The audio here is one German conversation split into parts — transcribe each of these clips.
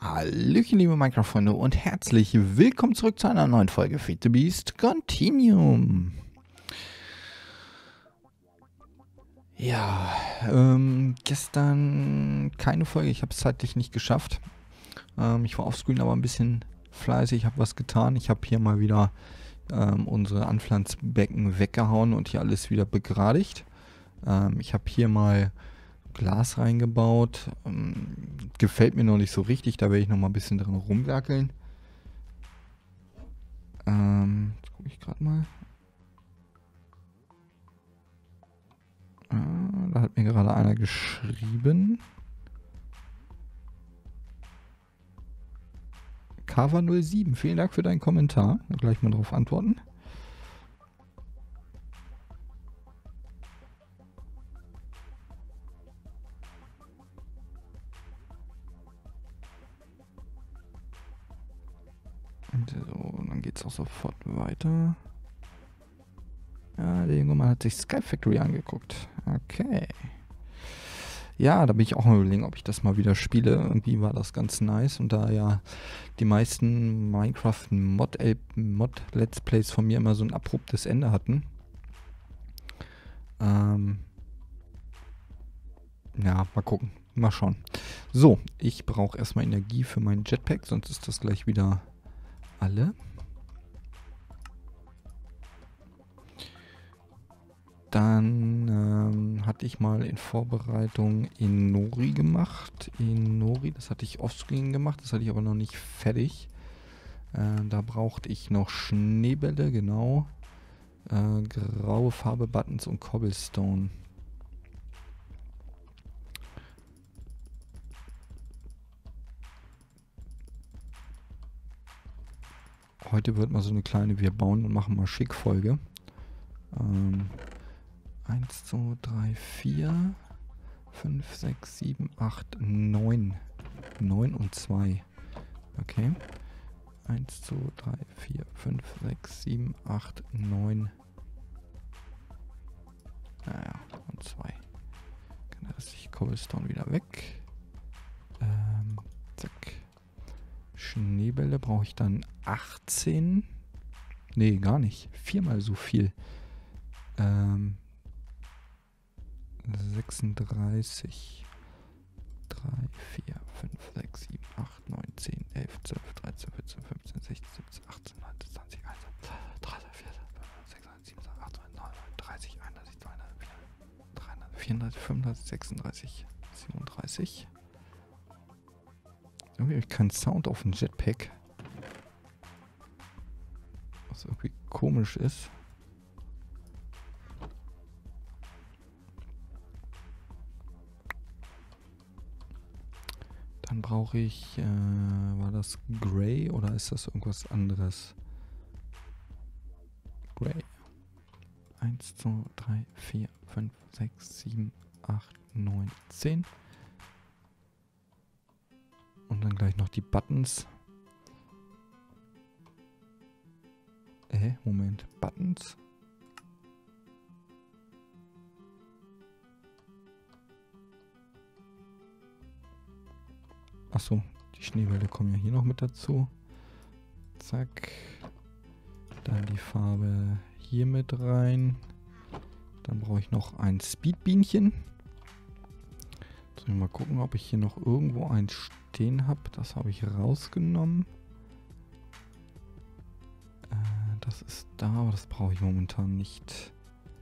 Hallöchen, liebe Minecraft-Freunde und herzlich willkommen zurück zu einer neuen Folge Feed the Beast Continuum. Ja, gestern keine Folge, ich habe es zeitlich nicht geschafft. Ich war offscreen aber ein bisschen fleißig, habe was getan. Ich habe hier mal wieder unsere Anpflanzbecken weggehauen und hier alles wieder begradigt. Ich habe hier mal Glas reingebaut. Gefällt mir noch nicht so richtig, da werde ich noch mal ein bisschen drin rumwerkeln. Jetzt gucke ich gerade mal. Da hat mir gerade einer geschrieben. Kava07, vielen Dank für deinen Kommentar. Gleich mal darauf antworten. Und so, dann geht es auch sofort weiter. Ja, der junge Mann hat sich Sky Factory angeguckt. Okay. Ja, da bin ich auch mal überlegen, ob ich das mal wieder spiele. Irgendwie war das ganz nice. Und da ja die meisten Minecraft-Mod-Let's Plays von mir immer so ein abruptes Ende hatten. Ja, mal gucken. Mal schauen. So, ich brauche erstmal Energie für meinen Jetpack, sonst ist das gleich wieder alle. Dann hatte ich mal in Vorbereitung Inori gemacht. Inori, das hatte ich offscreen gemacht, das hatte ich aber noch nicht fertig. Da brauchte ich noch Schneebälle, genau. Graue Farbe, Buttons und Cobblestone. Heute wird mal so eine kleine Wir bauen und machen mal schick Folge. 1, 2, 3, 4, 5, 6, 7, 8, 9. 9 und 2. Okay. 1, 2, 3, 4, 5, 6, 7, 8, 9. Naja, und 2. Kann der restliche Cobblestone wieder weg. Zack. Schneebälle brauche ich dann 18. Nee, gar nicht. 4-mal so viel. 36. 3, 4, 5, 6, 7, 8, 9, 10, 11, 12, 13, 14, 15, 16, 17, 18, 19, 20, 21, 23, 24, 26, 27, 28, 30, 31, 32, 33, 34, 35, 36, 37. Irgendwie habe ich keinen Sound auf dem Jetpack. Was irgendwie komisch ist. Dann brauche ich, war das Grey oder ist das irgendwas anderes? Grey. 1, 2, 3, 4, 5, 6, 7, 8, 9, 10. Und dann gleich noch die Buttons. Moment. Buttons? Achso, die Schneebälle kommen ja hier noch mit dazu. Zack. Dann die Farbe hier mit rein. Dann brauche ich noch ein Speedbienchen. Jetzt mal gucken, ob ich hier noch irgendwo eins stehen habe. Das habe ich rausgenommen. Das ist da, aber das brauche ich momentan nicht.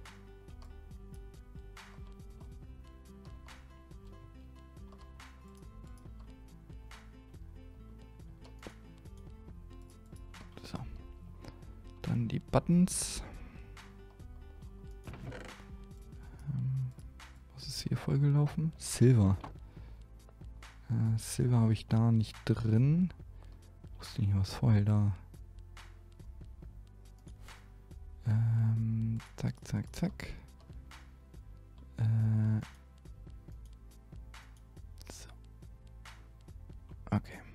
So. Dann die Buttons. Was ist hier vollgelaufen? Silver. Silver habe ich da nicht drin. Wo ist denn hier was voll da? Zack, zack, zack. So. Okay.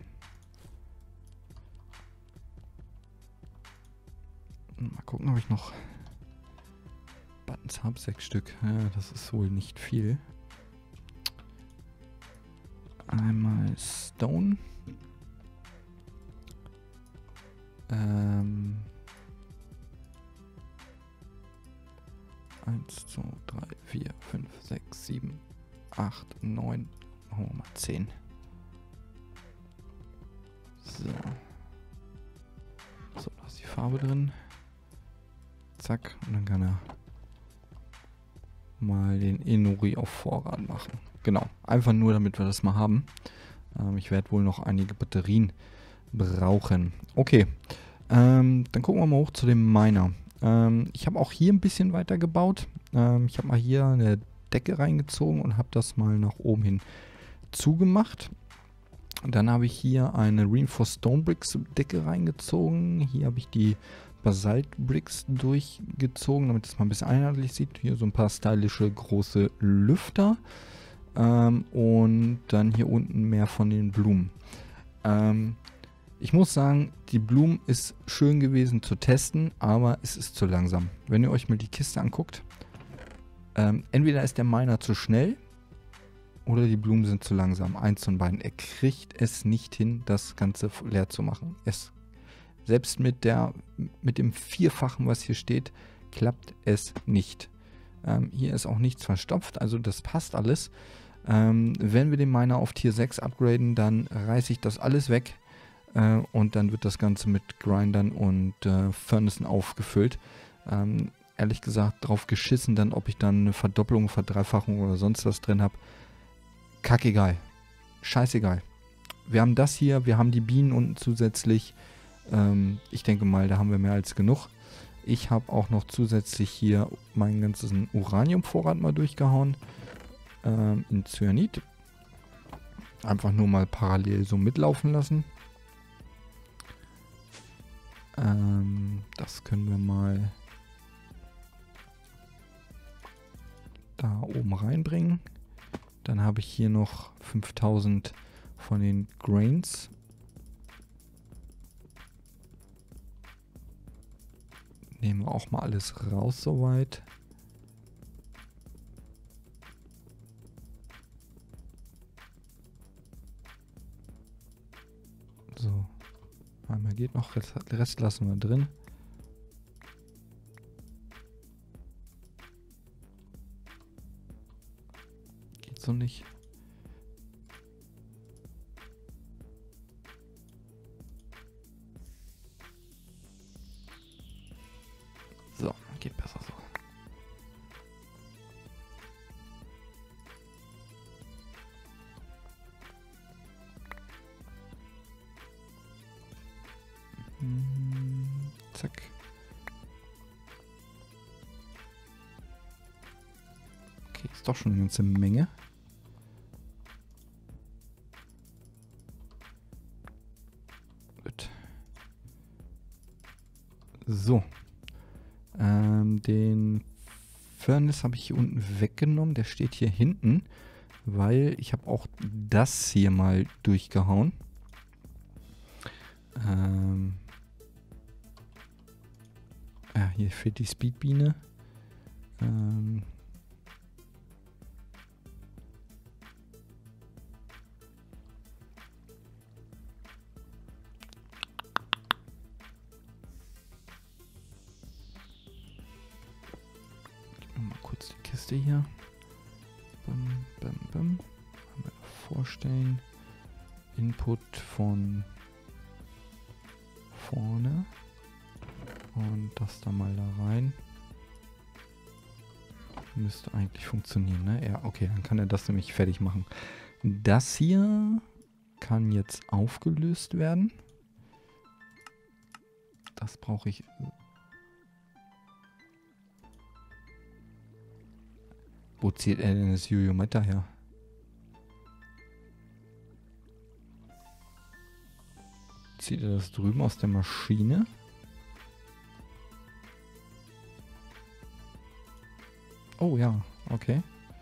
Mal gucken, ob ich noch Buttons habe. 6 Stück. Ja, das ist wohl nicht viel. Einmal Stone. 1, 2, 3, 4, 5, 6, 7, 8, 9. Machen wir mal 10. So. So, da ist die Farbe drin. Zack. Und dann kann er mal den Inuri auf Vorrat machen. Genau. Einfach nur, damit wir das mal haben. Ich werde wohl noch einige Batterien brauchen. Okay. Dann gucken wir mal hoch zu dem Miner. Ich habe auch hier ein bisschen weiter gebaut. Ich habe mal hier eine Decke reingezogen und habe das mal nach oben hin zugemacht. Dann habe ich hier eine Reinforced Stone Bricks Decke reingezogen. Hier habe ich die Basalt Bricks durchgezogen, damit es mal ein bisschen einheitlich sieht. Hier so ein paar stylische große Lüfter. Und dann hier unten mehr von den Blumen. Ich muss sagen, die Blumen ist schön gewesen zu testen, aber es ist zu langsam. Wenn ihr euch mal die Kiste anguckt, entweder ist der Miner zu schnell oder die Blumen sind zu langsam. Eins von beiden. Er kriegt es nicht hin, das Ganze leer zu machen. Selbst mit dem Vierfachen, was hier steht, klappt es nicht. Hier ist auch nichts verstopft, also das passt alles. Wenn wir den Miner auf Tier 6 upgraden, dann reiße ich das alles weg. Und dann wird das Ganze mit Grindern und Furnaces aufgefüllt. Ehrlich gesagt, drauf geschissen dann, ob ich dann eine Verdopplung, Verdreifachung oder sonst was drin habe. Kackegal. Scheißegal. Wir haben das hier, wir haben die Bienen unten zusätzlich. Ich denke mal, da haben wir mehr als genug. Ich habe auch noch zusätzlich hier meinen ganzen Uraniumvorrat mal durchgehauen. In Cyanid. Einfach nur mal parallel so mitlaufen lassen. Das können wir mal da oben reinbringen. Dann habe ich hier noch 5000 von den Grains. Nehmen wir auch mal alles raus soweit. So. Einmal geht noch, den Rest lassen wir drin. Geht so nicht. So, geht besser so. Zack. Okay, ist doch schon eine ganze Menge. Gut. So. Den Furnace habe ich hier unten weggenommen. Der steht hier hinten, weil ich habe auch das hier mal durchgehauen. Ja, hier fehlt die Speedbiene. Gib mir mal kurz die Kiste hier. Bam, bam, bam. Einmal vorstellen. Input von vorne. Und das da mal da rein. Müsste eigentlich funktionieren, ne? Ja, okay, dann kann er das nämlich fertig machen. Das hier kann jetzt aufgelöst werden. Das brauche ich. Wo zieht er denn das Jojometer her? Zieht er das drüben aus der Maschine? Oh ja, okay.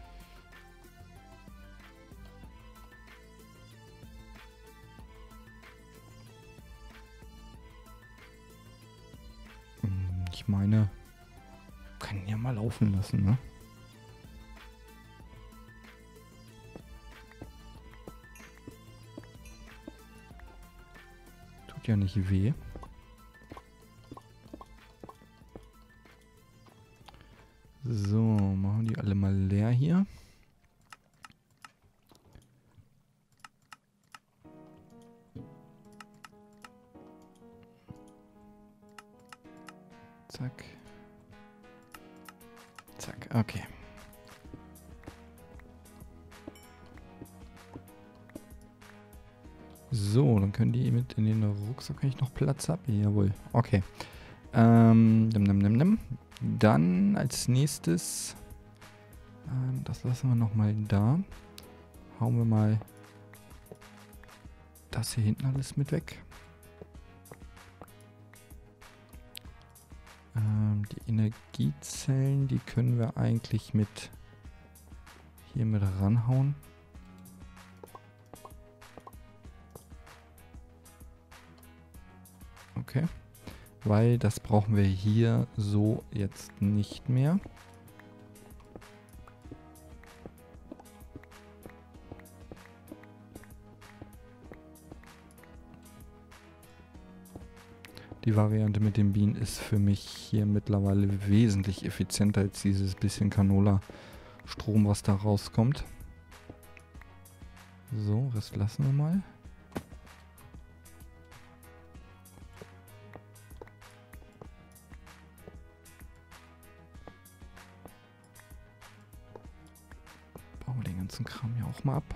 Ich meine, kann ihn ja mal laufen lassen, ne? Tut ja nicht weh. So, machen die alle mal leer hier. Zack. Zack, okay. So, dann können die mit in den Rucksack, wenn ich noch Platz habe. Jawohl, okay. Dann als nächstes, das lassen wir nochmal da. Hauen wir mal das hier hinten alles mit weg. Die Energiezellen, die können wir eigentlich mit hier mit ranhauen. Okay. Weil das brauchen wir hier so jetzt nicht mehr. Die Variante mit den Bienen ist für mich hier mittlerweile wesentlich effizienter als dieses bisschen Canola-Strom, was da rauskommt. So, Rest lassen wir mal. Bauen wir den ganzen Kram hier auch mal ab.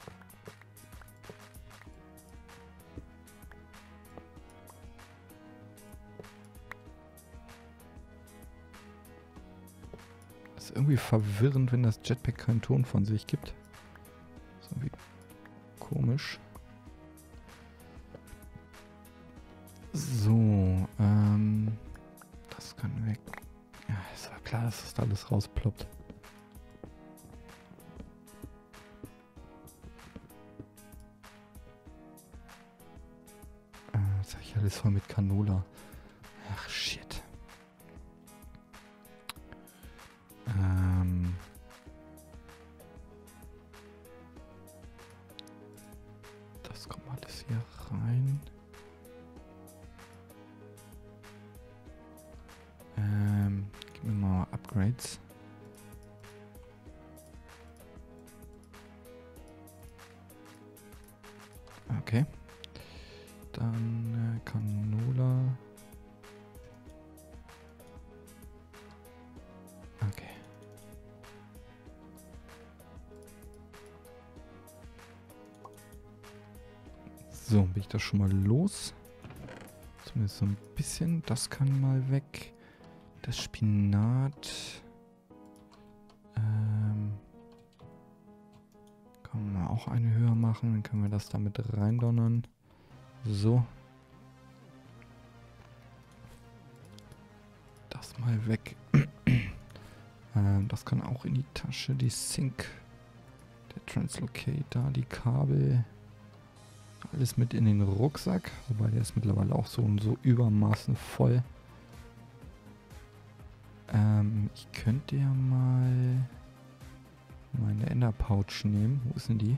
Ist irgendwie verwirrend, wenn das Jetpack keinen Ton von sich gibt. Ist irgendwie komisch. So, das kann weg. Ja, es war klar, dass das da alles rausploppt. Jetzt habe ich alles voll mit Canola. Ach, shit. Das kommt alles hier rein. Gib mir mal Upgrades. Okay. Dann Canola. Okay. So, bin ich das schon mal los. Zumindest so ein bisschen. Das kann mal weg. Das Spinat. Kann man auch eine höher machen. Dann können wir das damit reindonnern. So. Das mal weg. Das kann auch in die Tasche. Die Sync. Der Translocator. Die Kabel. Alles mit in den Rucksack. Wobei der ist mittlerweile auch so und so übermaßen voll. Ich könnte ja mal meine Ender Pouch nehmen. Wo ist denn die?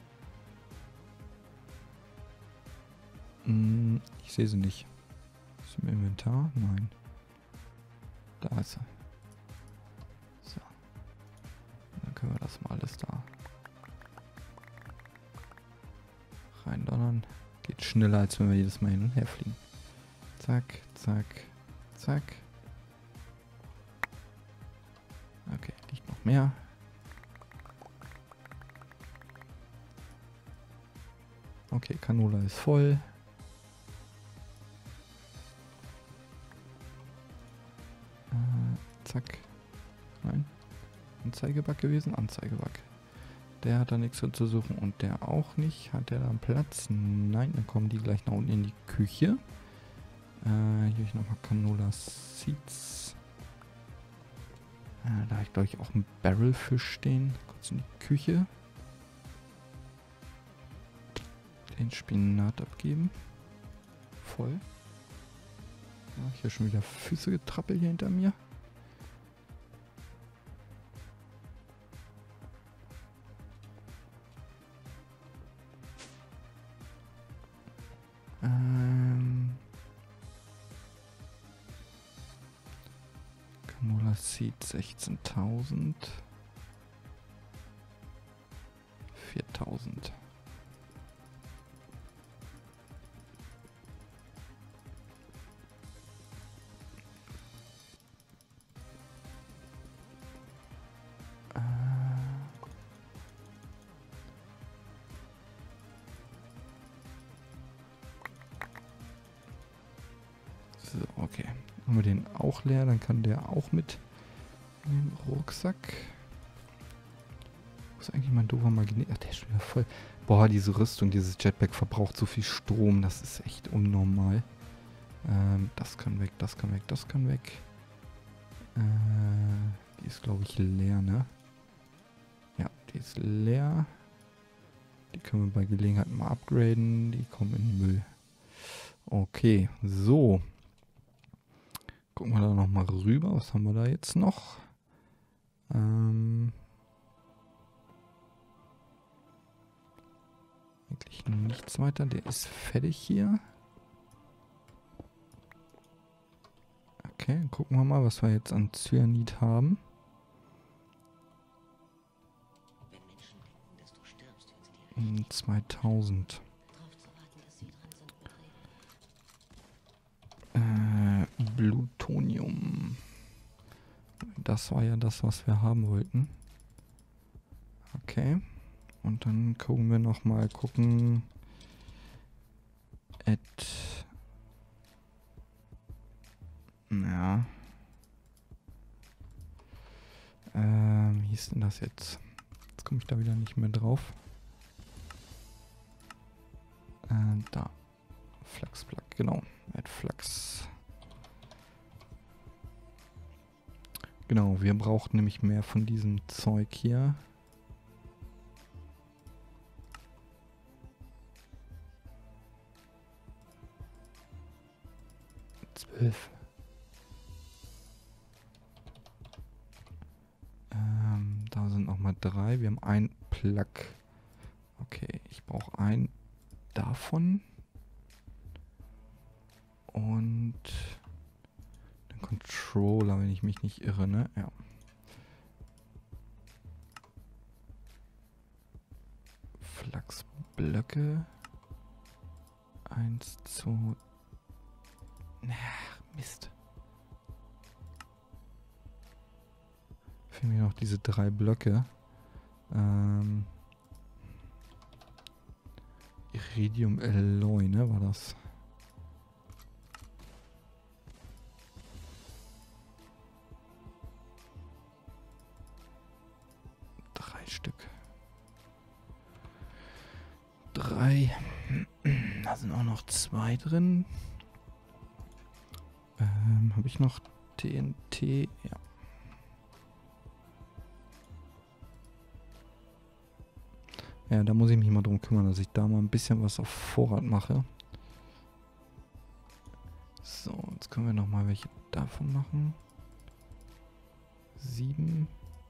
Ich sehe sie nicht. Ist im Inventar? Nein. Da ist sie. So. Dann können wir das mal alles da reindonnern. Geht schneller, als wenn wir jedes Mal hin und her fliegen. Zack, zack, zack. Okay, liegt noch mehr. Okay, Canola ist voll. Zack. Nein. Anzeigebug gewesen? Anzeigebug. Der hat da nichts zu suchen und der auch nicht. Hat der da einen Platz? Nein, dann kommen die gleich nach unten in die Küche. Hier habe ich nochmal Canola Seeds. Da habe ich glaube ich auch einen Barrelfisch stehen. Kurz in die Küche. Den Spinat abgeben. Voll. Ja, hier schon wieder Füße getrappelt hier hinter mir. Canola Seed 16.000. 4.000. So, okay. Haben wir den auch leer, dann kann der auch mit in den Rucksack. Wo ist eigentlich mein doofer Magnet? Ach, der ist schon wieder voll. Boah, diese Rüstung, dieses Jetpack verbraucht so viel Strom. Das ist echt unnormal. Das kann weg, das kann weg, das kann weg. Die ist, glaube ich, leer, ne? Ja, die ist leer. Die können wir bei Gelegenheit mal upgraden. Die kommen in den Müll. Okay, so. Gucken wir da nochmal rüber. Was haben wir da jetzt noch? Eigentlich nichts weiter. Der ist fertig hier. Okay, dann gucken wir mal, was wir jetzt an Cyanid haben. Wenn Menschen denken, dass du stirbst, wenn sie dir 2000. darauf zu warten, dass sie dran sind, bereit. Plutonium. Das war ja das, was wir haben wollten. Okay. Und dann gucken wir nochmal, ja. Wie hieß denn das jetzt? Jetzt komme ich da wieder nicht mehr drauf. Da. Flaxplug, genau. Add Flux. Genau, wir brauchen nämlich mehr von diesem Zeug hier. Da sind nochmal 3. Wir haben ein Plug. Okay, ich brauche einen davon. Und den Controller, wenn ich mich nicht irre, ne? Ja. Flachsblöcke. 1, 2. Mist. Fehlen mir noch diese 3 Blöcke. Iridium Alloy, ne? War das? Stück. 3. Da sind auch noch 2 drin. Habe ich noch TNT? Ja. Ja, da muss ich mich mal drum kümmern, dass ich da mal ein bisschen was auf Vorrat mache. So, jetzt können wir noch mal welche davon machen. 7.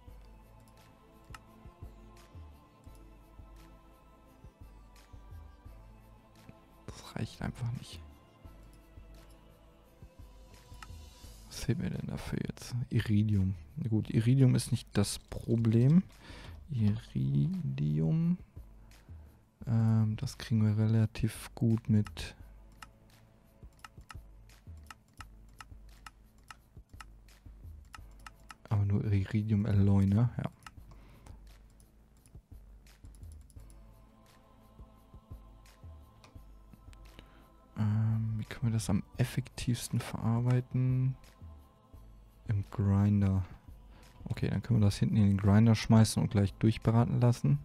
Das reicht einfach nicht. Was fehlt mir denn dafür jetzt? Iridium. Na gut, Iridium ist nicht das Problem. Iridium. Das kriegen wir relativ gut mit. Aber nur Iridium Alloy, ne? Ja. Wie können wir das am effektivsten verarbeiten? Im Grinder. Okay, dann können wir das hinten in den Grinder schmeißen und gleich durchbraten lassen.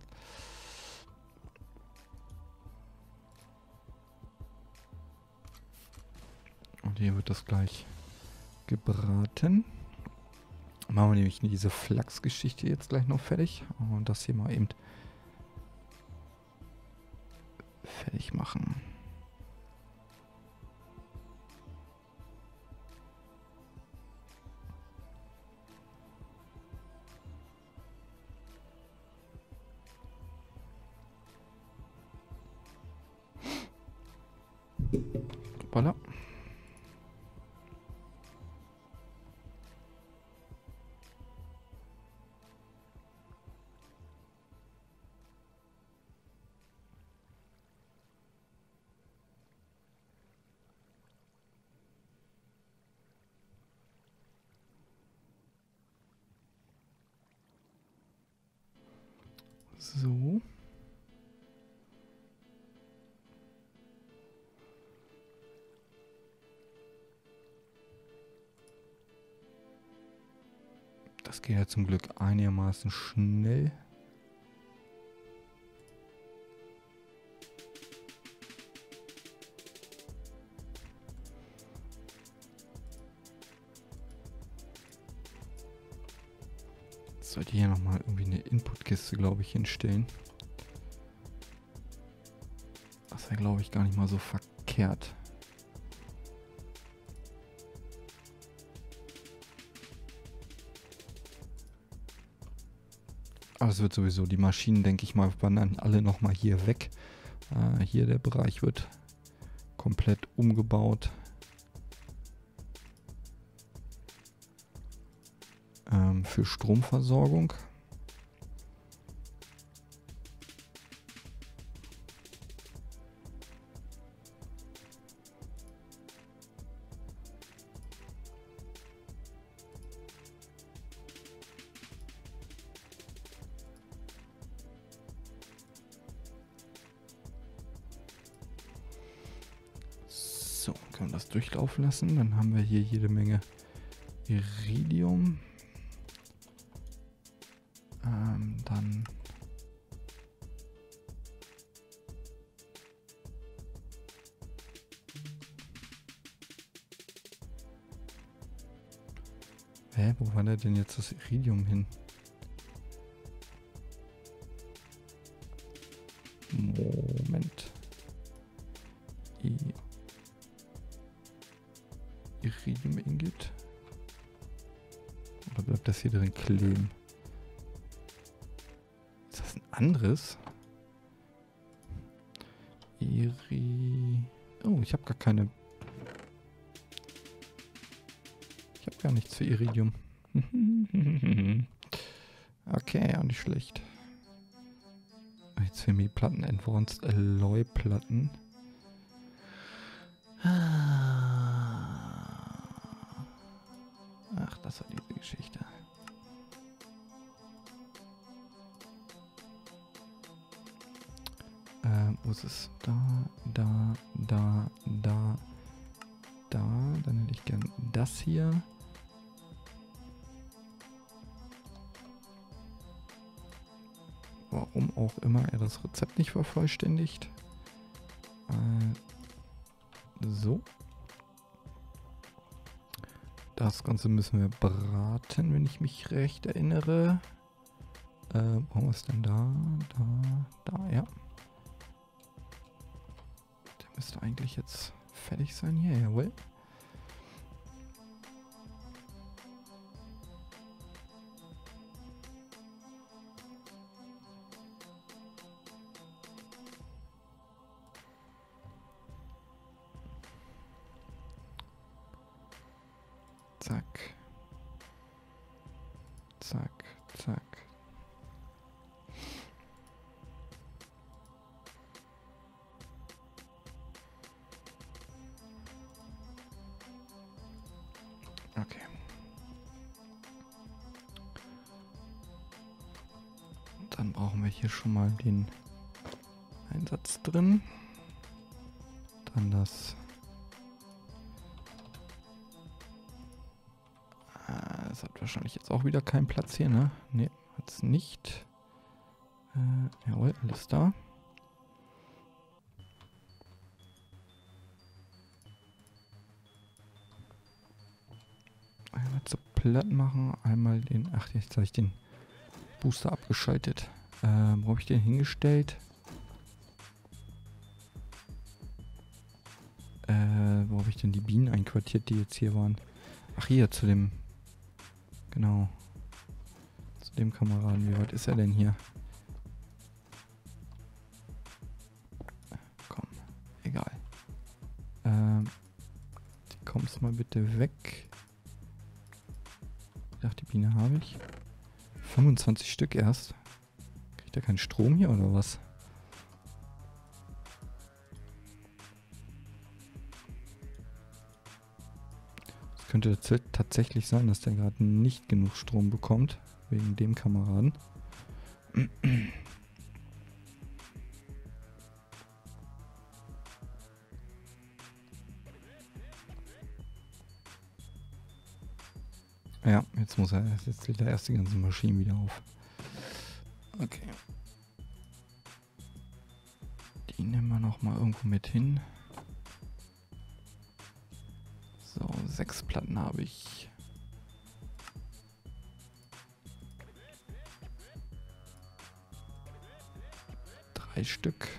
Und hier wird das gleich gebraten. Machen wir nämlich diese Flachsgeschichte jetzt gleich noch fertig. Und das hier mal eben fertig machen. Voilà. So. Das geht ja zum Glück einigermaßen schnell. Jetzt sollte hier nochmal irgendwie eine Inputkiste, glaube ich, hinstellen. Das wäre, glaube ich, gar nicht mal so verkehrt. Aber es wird sowieso, die Maschinen, denke ich mal, wandern alle nochmal hier weg. Hier der Bereich wird komplett umgebaut. Für Stromversorgung. So, können wir das durchlaufen lassen. Dann haben wir hier jede Menge Iridium. Dann wo war denn jetzt das Iridium hin? Moment. Iridium Ingot. Oder bleibt das hier drin kleben? Ist das ein anderes? Oh, ich habe gar keine. Ich habe gar nichts für Iridium. Okay, auch nicht schlecht. Jetzt fehlen mir die Platten. Advanced Alloy Platten. Ach, das war diese Geschichte. Wo ist es? Da. Dann hätte ich gern das hier. Warum auch immer er das Rezept nicht vervollständigt. So. Das Ganze müssen wir braten, wenn ich mich recht erinnere. Brauchen wir es denn da, ja. Der müsste eigentlich jetzt fertig sein hier, jawohl. Zack. Zack, zack. Okay. Dann brauchen wir hier schon mal den Einsatz drin. Dann das. Das hat wahrscheinlich jetzt auch wieder keinen Platz hier, ne? Ne, hat es nicht. Jawohl, alles da. Einmal zu platt machen, einmal den. Ach, jetzt habe ich den Booster abgeschaltet. Wo habe ich den hingestellt? Wo habe ich denn die Bienen einquartiert, die jetzt hier waren? Ach, hier zu dem. Genau. Zu dem Kameraden. Wie weit ist er denn hier? Komm, egal. Kommst mal bitte weg. Ich dachte, die Biene habe ich. 25 Stück erst. Kriegt er keinen Strom hier oder was? Es könnte tatsächlich sein, dass der gerade nicht genug Strom bekommt. Wegen dem Kameraden. Ja, jetzt lädt er erst die ganzen Maschinen wieder auf. Okay. Die nehmen wir noch mal irgendwo mit hin. So, 6 Platten habe ich. Drei Stück.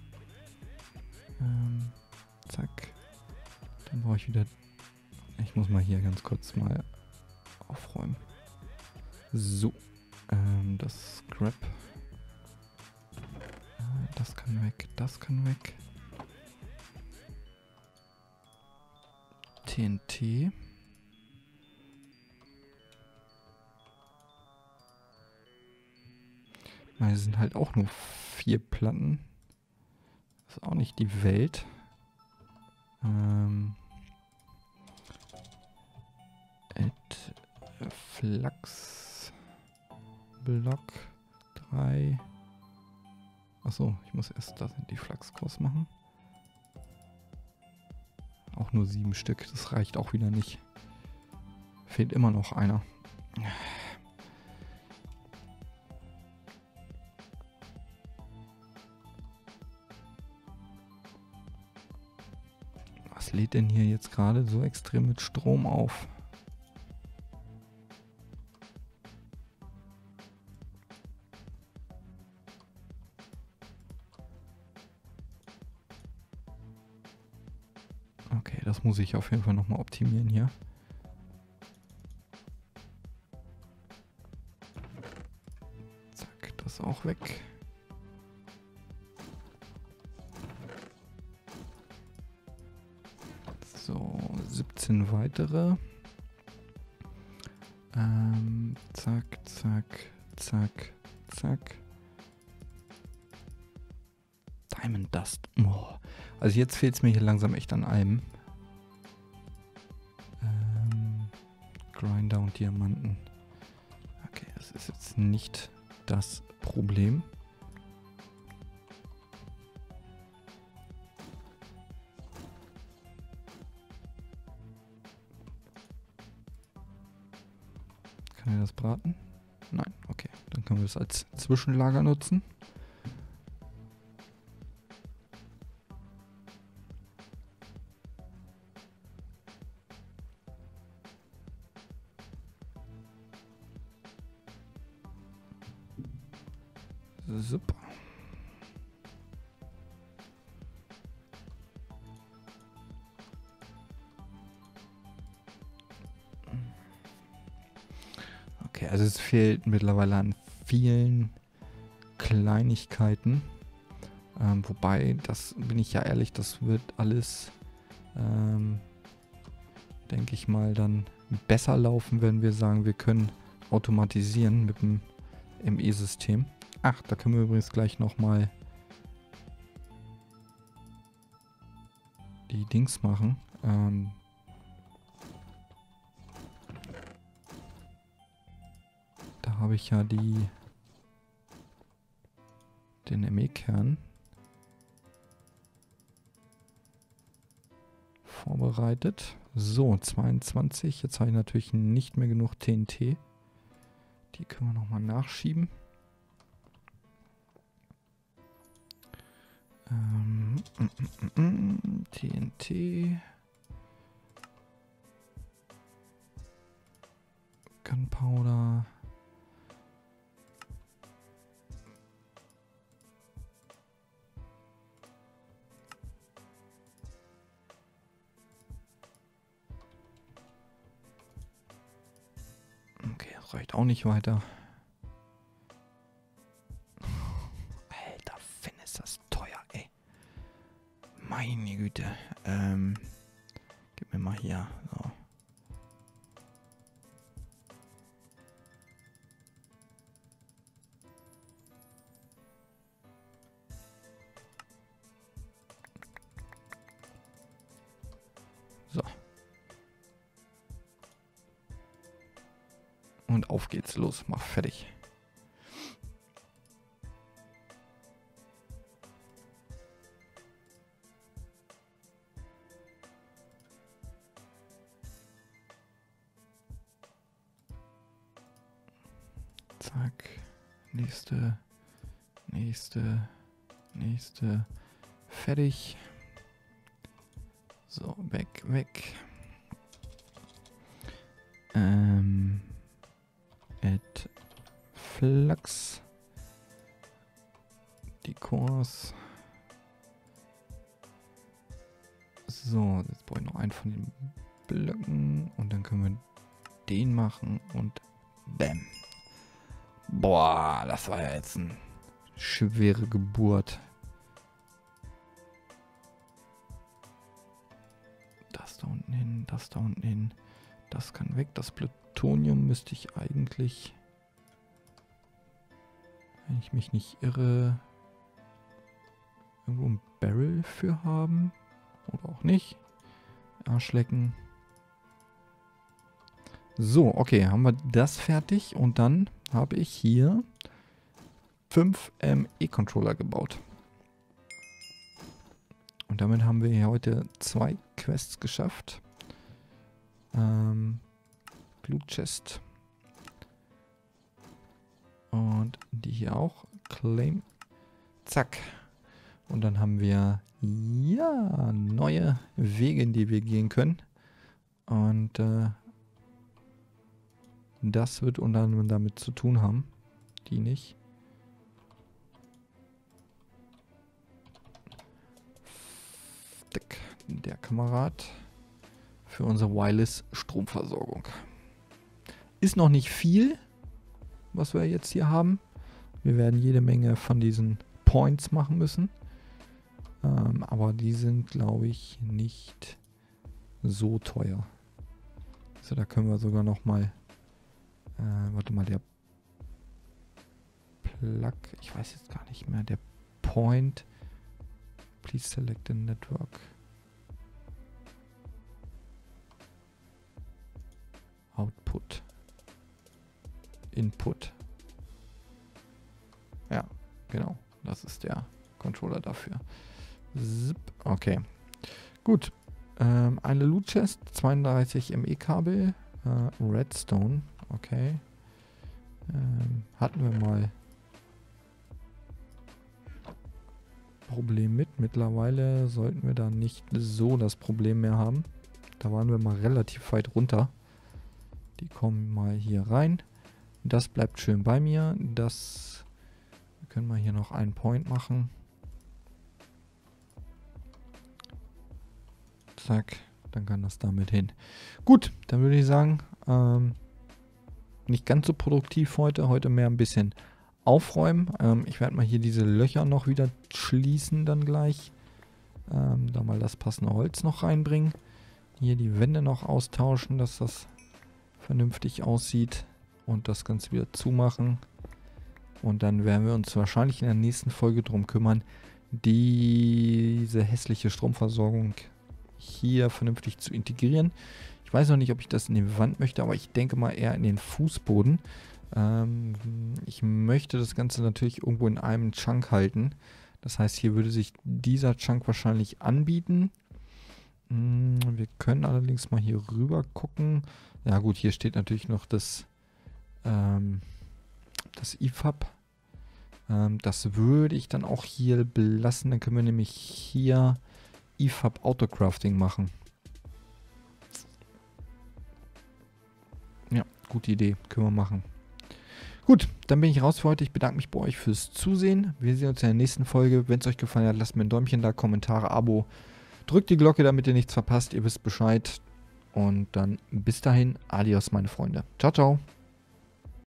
Zack. Dann brauche ich wieder... Ich muss mal hier ganz kurz mal aufräumen. So. Das Scrap. Das kann weg. Das kann weg. TNT. Meine sind halt auch nur 4 Platten. Das ist auch nicht die Welt. Flachs Block 3. Achso, ich muss erst die Flachskurs machen. Auch nur 7 Stück, das reicht auch wieder nicht. Fehlt immer noch einer. Was lädt denn hier jetzt gerade so extrem mit Strom auf? Okay, das muss ich auf jeden Fall nochmal optimieren hier. Zack, das auch weg. So, 17 weitere. Zack, zack, zack, zack. Diamond Dust. Oh. Also jetzt fehlt es mir hier langsam echt an allem. Grinder und Diamanten. Okay, das ist jetzt nicht das Problem. Kann er das braten? Nein, okay. Dann können wir es als Zwischenlager nutzen. Super. Okay, also es fehlt mittlerweile an vielen Kleinigkeiten. Wobei, das bin ich ja ehrlich, das wird alles, denke ich mal, dann besser laufen, wenn wir sagen, wir können automatisieren mit dem ME-System. Ach, da können wir übrigens gleich nochmal die Dings machen. Da habe ich ja den ME-Kern vorbereitet. So, 22. Jetzt habe ich natürlich nicht mehr genug TNT. Die können wir nochmal nachschieben. TNT. Gunpowder. Okay, das reicht auch nicht weiter. Alter, Finn, ist das teuer, ey. Meine Güte. Gib mir mal hier. So. So. Und auf geht's. Los, mach fertig. Zack. Nächste. Fertig. So, weg. Add Flux. Decors. So, jetzt brauche ich noch einen von den Blöcken und dann können wir den machen und bam. Boah, das war ja jetzt eine schwere Geburt. Das da unten hin, das da unten hin. Das kann weg. Das Plutonium müsste ich eigentlich, wenn ich mich nicht irre, irgendwo ein Barrel für haben. Oder auch nicht. Arschlecken. So, okay, haben wir das fertig. Und dann habe ich hier 5 ME-Controller gebaut. Und damit haben wir hier heute 2 Quests geschafft. Glue Chest. Und die hier auch. Claim. Zack. Und dann haben wir, ja, neue Wege, in die wir gehen können. Und das wird unter anderem damit zu tun haben. Die nicht. Der Kamerad für unsere Wireless-Stromversorgung. Ist noch nicht viel, was wir jetzt hier haben. Wir werden jede Menge von diesen Points machen müssen. Aber die sind, glaube ich, nicht so teuer. So, da können wir sogar noch mal, warte mal, der Plug, ich weiß jetzt gar nicht mehr, der Point, please select a network. Output. Input. Ja, genau. Das ist der Controller dafür. Zip. Okay. Gut. Eine Loot Chest, 32 ME-Kabel, Redstone. Okay. Hatten wir mal Problem mit. Mittlerweile sollten wir da nicht so das Problem mehr haben. Da waren wir mal relativ weit runter. Die kommen mal hier rein. Das bleibt schön bei mir. Das können wir hier noch einen Point machen. Zack, dann kann das damit hin. Gut, dann würde ich sagen, nicht ganz so produktiv heute. Heute mehr ein bisschen aufräumen. Ich werde mal hier diese Löcher noch wieder schließen dann gleich. Da mal das passende Holz noch reinbringen. Hier die Wände noch austauschen, dass das vernünftig aussieht. Und das Ganze wieder zumachen. Und dann werden wir uns wahrscheinlich in der nächsten Folge drum kümmern, diese hässliche Stromversorgung hier vernünftig zu integrieren. Ich weiß noch nicht, ob ich das in die Wand möchte, aber ich denke mal eher in den Fußboden. Ich möchte das Ganze natürlich irgendwo in einem Chunk halten. Das heißt, hier würde sich dieser Chunk wahrscheinlich anbieten. Wir können allerdings mal hier rüber gucken. Ja gut, hier steht natürlich noch das IFAB. Das würde ich dann auch hier belassen. Dann können wir nämlich hier IFAB Autocrafting machen. Ja, gute Idee. Können wir machen. Gut, dann bin ich raus für heute. Ich bedanke mich bei euch fürs Zusehen. Wir sehen uns in der nächsten Folge. Wenn es euch gefallen hat, lasst mir ein Däumchen da, Kommentare, Abo. Drückt die Glocke, damit ihr nichts verpasst. Ihr wisst Bescheid. Und dann bis dahin. Adios, meine Freunde. Ciao, ciao.